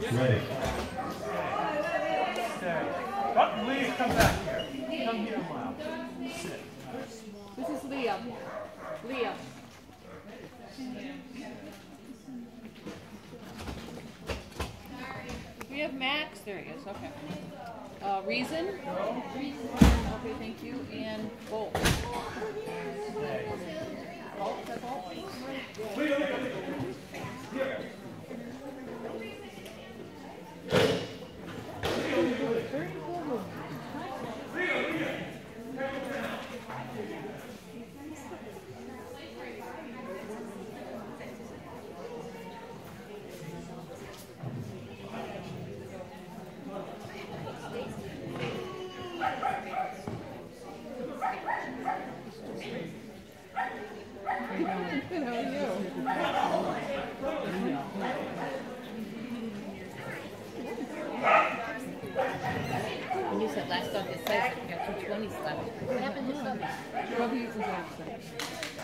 Ready. Stay. Oh, Leah, come back here. Come here, Miles. Sit. This is Leah. Leah. We have Max. There he is. Okay. Reason. Okay, thank you. And Bolt. Bolt. Is that Bolt? When you said last dog is safe, you got 220s left. What happened to this dog? Well, he's in Jackson.